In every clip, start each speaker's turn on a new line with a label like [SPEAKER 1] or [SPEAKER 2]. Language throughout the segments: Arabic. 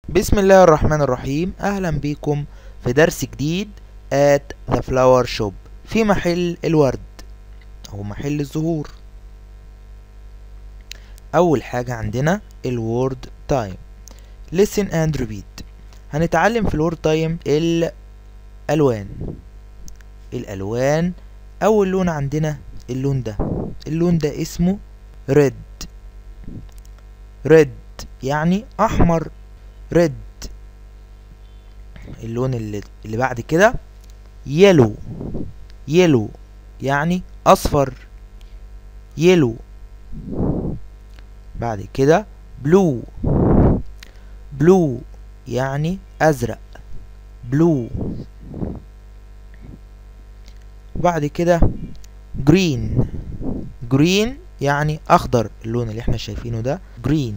[SPEAKER 1] بسم الله الرحمن الرحيم. أهلا بكم في درس جديد at the flower shop في محل الورد أو محل الزهور. أول حاجة عندنا الورد تايم. listen and repeat. هنتعلم في الورد تايم الألوان. أول لون عندنا اللون ده اسمه red يعني أحمر. red. اللون اللي بعد كده yellow يعني اصفر. yellow. بعد كده blue يعني ازرق. blue. بعد كده green يعني اخضر. اللون اللي احنا شايفينه ده green.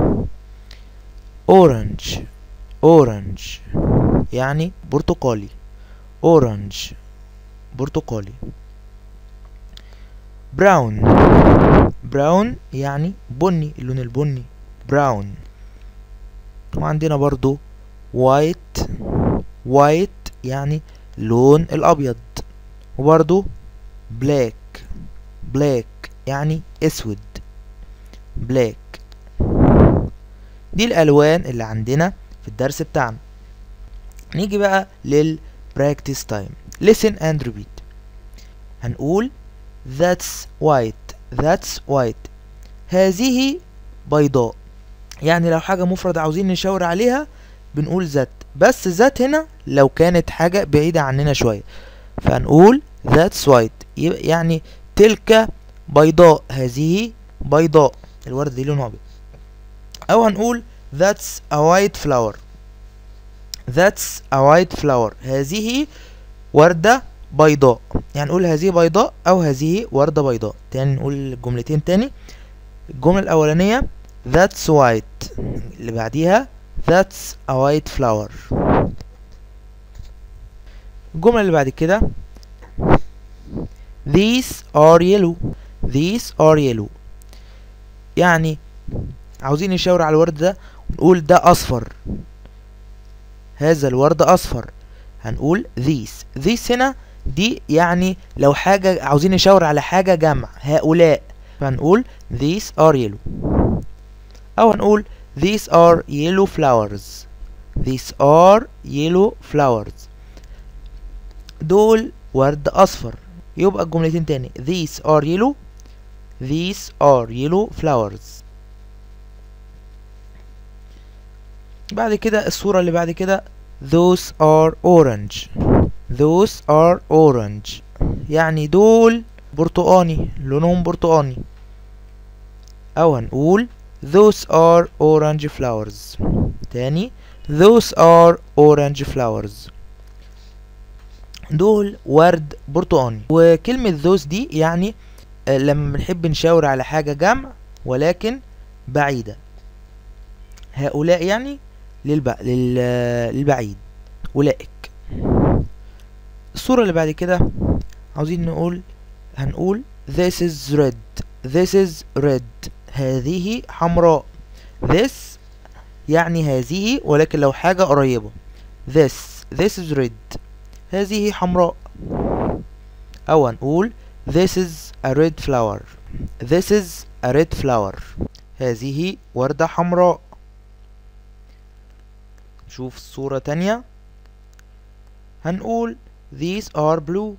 [SPEAKER 1] orange يعني برتقالي. برتقالي. brown يعني بني. اللون البني brown. وعندنا برضو white يعني اللون الابيض. وبرضو black يعني اسود. black. دي الالوان اللي عندنا في الدرس بتاعنا. نيجي بقى للبراكتس تايم. listen and repeat. هنقول that's white. هذه بيضاء. يعني لو حاجة مفردة عاوزين نشاور عليها بنقول ذات، بس ذات هنا لو كانت حاجة بعيدة عننا شوية فهنقول that's white يعني تلك بيضاء. هذه بيضاء. الورد دي لونه أبيض. أو هنقول that's a white flower. هذه وردة بيضاء. يعني نقول هذه بيضاء أو هذه وردة بيضاء. تاني نقول الجملتين تاني. الجملة الأولانية that's white. اللي بعديها that's a white flower. الجملة اللي بعد كده these are yellow. يعني عاوزين نشاور على الورد ده ونقول ده أصفر. هذا الورد أصفر. هنقول these هنا دي يعني لو حاجة عاوزين نشاور على حاجة جمع هؤلاء فهنقول these are yellow. أو هنقول these are yellow flowers. دول ورد أصفر. يبقى الجملتين تاني these are yellow flowers. بعد كده الصورة اللي بعد كده those are orange يعني دول برتقاني. لونهم برتقاني. أو هنقول those are orange flowers. تاني those are orange flowers. دول ورد برتقاني. وكلمة those دي يعني لما بنحب نشاور على حاجة جمع ولكن بعيدة. هؤلاء يعني للبعيد. أولئك. الصورة اللي بعد كده عاوزين هنقول this is red. هذه حمراء. this يعني هذه ولكن لو حاجة قريبة this is red. هذه حمراء. أو هنقول this is a red flower. هذه وردة حمراء. نشوف الصورة تانية. هنقول these are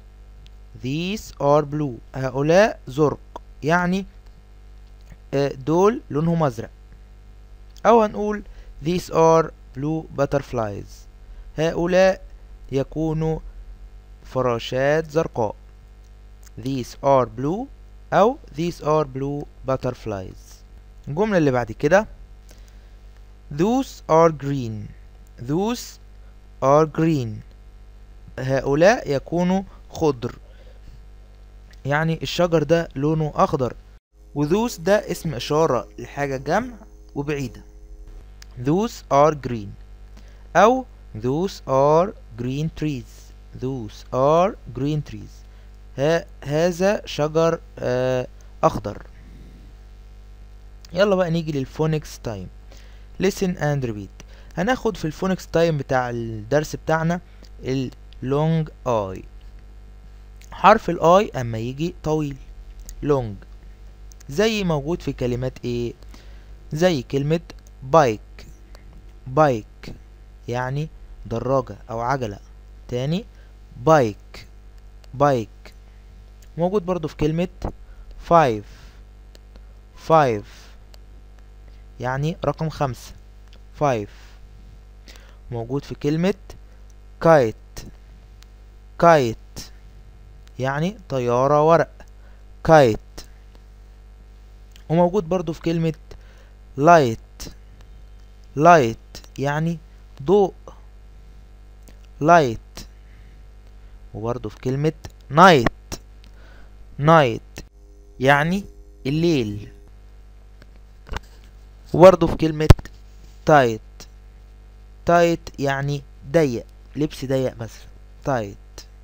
[SPEAKER 1] blue. هؤلاء زرق يعني دول لونهم أزرق. أو هنقول these are blue butterflies. هؤلاء يكونوا فراشات زرقاء. these are blue أو these are blue butterflies. الجملة اللي بعد كده those are green. هؤلاء يكونوا خضر. يعني الشجر ده لونه أخضر. وthose ده اسم إشارة لحاجة جمع وبعيدة. those are green أو those are green trees. هذا شجر أخضر. يلا بقى نيجي للفونكس تايم. listen and repeat. هناخد في الفونكس تايم بتاع الدرس بتاعنا اللونج اي. حرف الاي اما يجي طويل لونج، زي موجود في كلمات ايه؟ زي كلمة بايك. بايك يعني دراجة او عجلة. تاني بايك. بايك موجود برضو في كلمة 5. 5 يعني رقم 5. 5 موجود في كلمة كايت. كايت يعني طيارة ورق. كايت. وموجود برضو في كلمة لايت. لايت يعني ضوء. لايت. وبرضو في كلمة نايت. نايت يعني الليل. وبرضو في كلمة تايت. تايت يعني ضيق، لبس ضيق مثلا. تايت.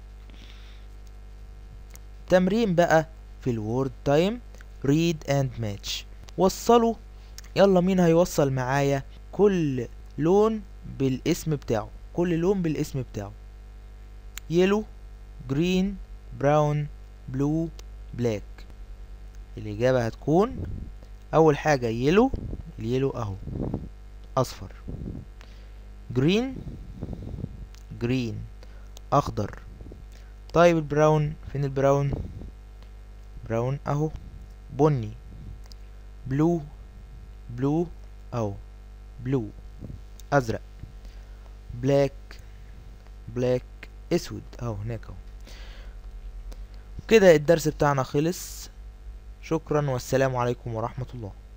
[SPEAKER 1] تمرين بقى في الوورد تايم read and match. وصلوا. يلا مين هيوصل معايا كل لون بالاسم بتاعه؟ كل لون بالاسم بتاعه. يلو، جرين، براون، بلو، بلاك. الإجابة هتكون أول حاجة يلو. اليلو أهو أصفر. جرين. جرين أخضر. طيب البراون فين؟ البراون براون أهو بني. بلو. بلو أهو بلو أزرق. بلاك. بلاك أسود أهو هناك أهو. كده الدرس بتاعنا خلص. شكرا والسلام عليكم ورحمة الله.